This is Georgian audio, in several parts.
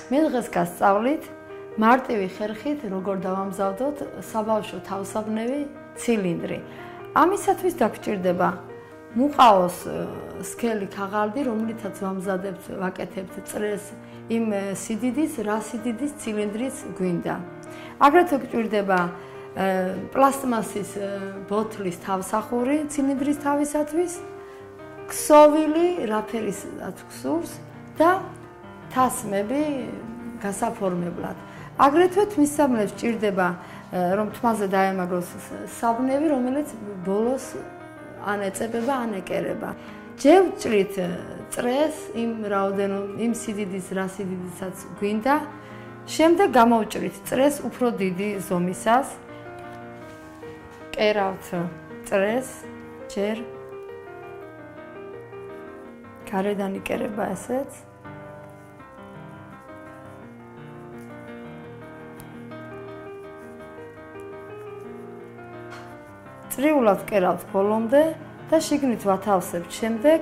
მე დღეს გასწავლით მარტივი ხერხით როგორ დავამზადოთ საბავშვო თავსაბნევი ცილინდრი. ამისათვის დაგჭირდება მუყაოს სქელი ქაღალდი, რომლითაც ვაკეთებთ წრეს იმ სიდიდის, რა სიდიდის ცილინდრის გვინდა. აგრეთვე გჭირდება პლასტმასის ბოთლის თავსახური ცილინდრის თავისათვის, ქსოვილი, რაფერისაც გსურს და თასმები გასაფორმებლად. აგრეთვე თმისსაბნელს ჭირდება რომ თმაზე დაემაგროს საბნევი, რომელიც ბოლოს ან ეწებება, ან ეკერება. ჯერ ვჭრით წრეს იმ სიდიდის, რა სიდიდისაც გვინდა. შემდეგ გამოვჭრით წრეს უფრო დიდი ზომისას. კერავთ წრეს ჯერ გარედან იკერება ესეც. წრიულად ვკერავთ ბოლომდე და შიგნით ვათავსებთ. შემდეგ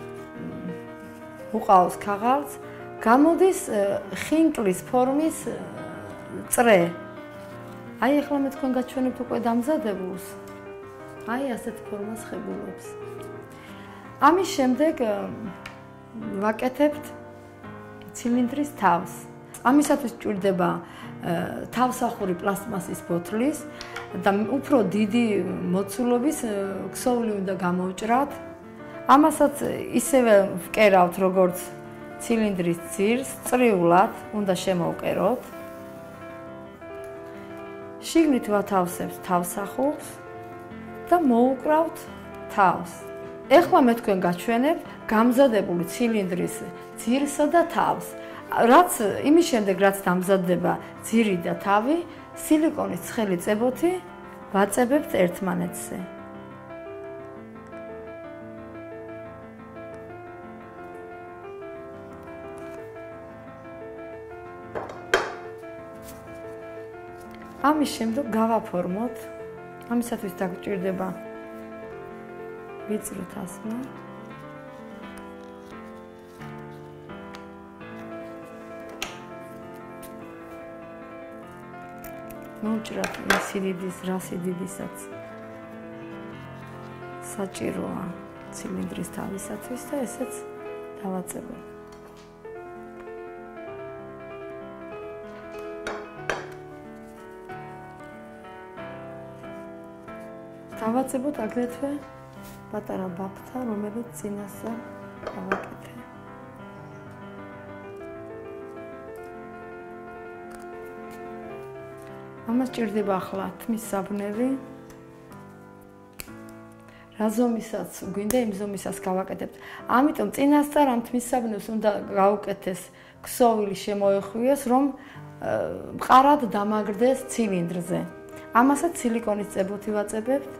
უყავს ქაღალდს, გამოდის ხინკლის ფორმის წრე. აი ახლა მე თქვენ გაჩვენებთ უკვე დამზადებულს. აი ასეთ ფორმას ხებულობს. ამის შემდეგ ვაკეთებთ ცილინდრის თავს. ამისათვის ჭირდება თავსახური პლასტმასის ბოთლის და უფრო დიდი მოცულობის ქსოვილი უნდა გამოვჭრათ. ამასაც ისევე ვკერავთ როგორც ცილინდრის ძირს, წრიულად უნდა შემოვკეროთ. შიგნით ვათავსებთ თავსახურს და მოუკრავთ თავს. ეხლა მე თქვენ გაჩვენებთ გამზადებული ცილინდრის ძირსა და თავს. რაც იმის შემდეგ, რაც დამზადდება ძირი და თავი, სილიკონის ცხელი წებოთი ვაწებებთ ერთმანეთზე. ამის შემდეგ გავაფორმოთ. ამისათვის დაგჭირდება ვიწრო თასმა. მოვჭრათ იმ სიდიდის, რა სიდიდისაც საჭიროა ცილინდრის თავისათვის და ესეც დავაწებოთ. დავაწებოთ აგრეთვე პატარა ბაფთა, რომელიც წინასწარ დავაკეთე. ამას ჭირდება ახლა თმისსაბნევი. რა ზომისაც გვინდა, იმ ზომისას გავაკეთებთ. ამიტომ წინასწარ ამ თმისსაბნევს უნდა გავუკეთეს ქსოვილი შემოეხვიოს, რომ მყარად დამაგრდეს ცილინდრზე. ამასაც სილიკონის წებოთი ვაწებებთ.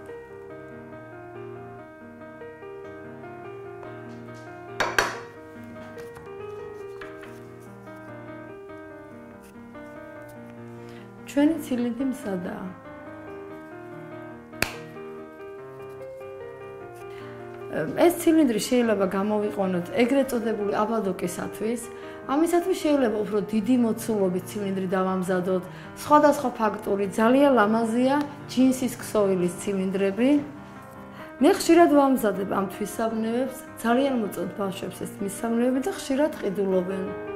ჩვენი ცილინდრი მზადაა. ეს ცილინდრი შეიძლება გამოვიყენოთ ეგრეთ წოდებული აბადოკისათვის. ამისათვის შეიძლება უფრო დიდი მოცულობის ცილინდრი დავამზადოთ. სხვადასხვა ფაქტური, ძალიან ლამაზია ჯინსის ქსოვილის ცილინდრები. მე ხშირად ვამზადებ ამ თვისაბნევებს, ძალიან მოწონთ ბავშვებს ეს თვისაბნევები და ხშირად ყიდულობენ.